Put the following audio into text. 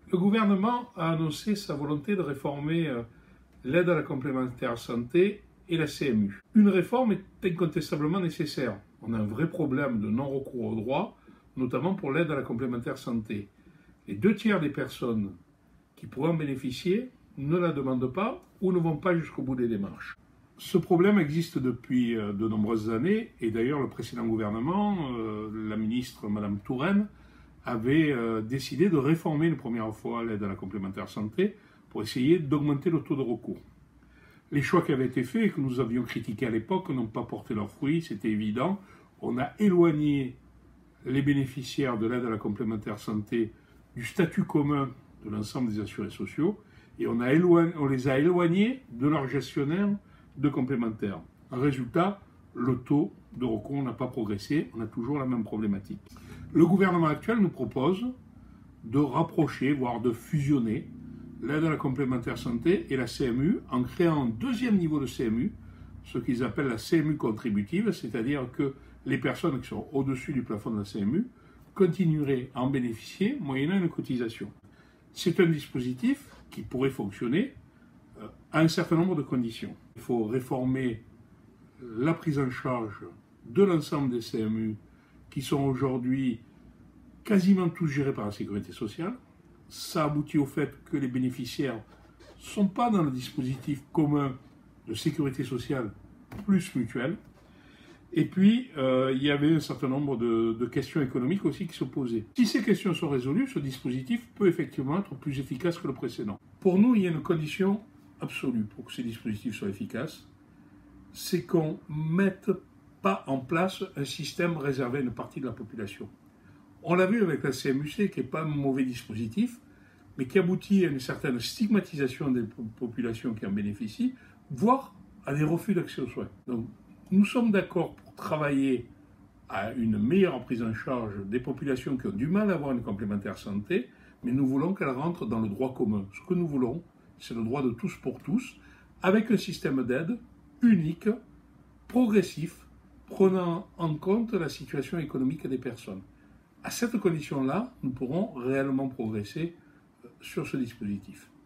Le gouvernement a annoncé sa volonté de réformer l'aide à la complémentaire santé et la CMU. Une réforme est incontestablement nécessaire. On a un vrai problème de non-recours au droit, notamment pour l'aide à la complémentaire santé. Les 2/3 des personnes qui pourraient en bénéficier ne la demandent pas ou ne vont pas jusqu'au bout des démarches. Ce problème existe depuis de nombreuses années et d'ailleurs le précédent gouvernement, la ministre Madame Touraine, avait décidé de réformer une première fois l'aide à la complémentaire santé pour essayer d'augmenter le taux de recours. Les choix qui avaient été faits et que nous avions critiqués à l'époque n'ont pas porté leurs fruits, c'était évident. On a éloigné les bénéficiaires de l'aide à la complémentaire santé du statut commun de l'ensemble des assurés sociaux et on les a éloignés de leurs gestionnaires de complémentaires. Résultat, le taux de recours n'a pas progressé, on a toujours la même problématique. Le gouvernement actuel nous propose de rapprocher, voire de fusionner l'aide à la complémentaire santé et la CMU en créant un deuxième niveau de CMU, ce qu'ils appellent la CMU contributive, c'est-à-dire que les personnes qui sont au-dessus du plafond de la CMU continueraient à en bénéficier moyennant une cotisation. C'est un dispositif qui pourrait fonctionner à un certain nombre de conditions. Il faut réformer la prise en charge de l'ensemble des CMU qui sont aujourd'hui quasiment tous gérés par la sécurité sociale. Ça aboutit au fait que les bénéficiaires ne sont pas dans le dispositif commun de sécurité sociale plus mutuelle. Et puis, il y avait un certain nombre de questions économiques aussi qui se posaient. Si ces questions sont résolues, ce dispositif peut effectivement être plus efficace que le précédent. Pour nous, il y a une condition absolue pour que ces dispositifs soient efficaces, c'est qu'on ne mette pas en place un système réservé à une partie de la population. On l'a vu avec la CMU-C, qui n'est pas un mauvais dispositif, mais qui aboutit à une certaine stigmatisation des populations qui en bénéficient, voire à des refus d'accès aux soins. Donc, nous sommes d'accord pour travailler à une meilleure prise en charge des populations qui ont du mal à avoir une complémentaire santé, mais nous voulons qu'elle rentre dans le droit commun. Ce que nous voulons, c'est le droit de tous pour tous, avec un système d'aide unique, progressif, prenant en compte la situation économique des personnes. À cette condition-là, nous pourrons réellement progresser sur ce dispositif.